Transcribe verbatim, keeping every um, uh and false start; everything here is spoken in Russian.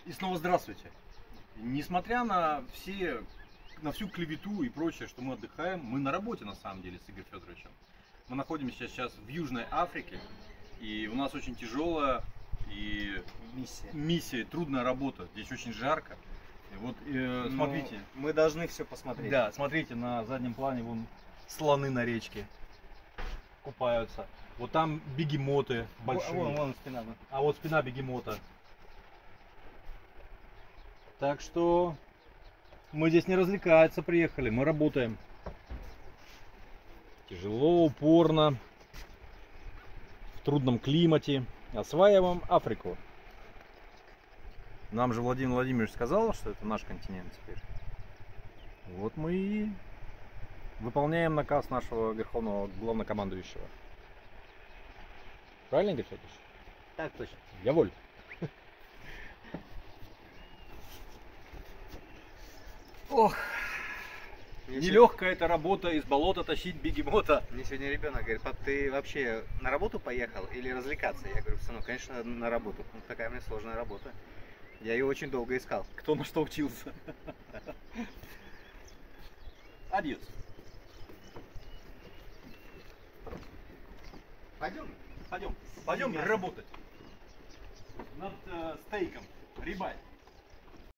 И снова здравствуйте. Несмотря на все, на всю клевету и прочее, что мы отдыхаем, мы на работе на самом деле с Игорем Федоровичем. Мы находимся сейчас в Южной Африке, и у нас очень тяжелая и Миссия. миссия, трудная работа. Здесь очень жарко. И вот э, Ну, смотрите. мы должны все посмотреть. Да, смотрите, на заднем плане вон слоны на речке купаются. Вот там бегемоты большие. Вон, вон спина. Вон. А вот спина бегемота. Так что мы здесь не развлекаться приехали, мы работаем. Тяжело, упорно, в трудном климате. Осваиваем Африку. Нам же Владимир Владимирович сказал, что это наш континент теперь. Вот мы и выполняем наказ нашего верховного главнокомандующего. Правильно, Игорь Федорович? Так точно. Я воль. Ох, нелегкая эта работа из болота тащить бегемота. Мне сегодня ребенок говорит: пап, ты вообще на работу поехал или развлекаться? Я говорю: сынок, конечно, на работу. Ну, такая у меня сложная работа. Я ее очень долго искал. Кто на что учился. Адьос. Пойдем? Пойдем, пойдем работать над э, стейком, рибай.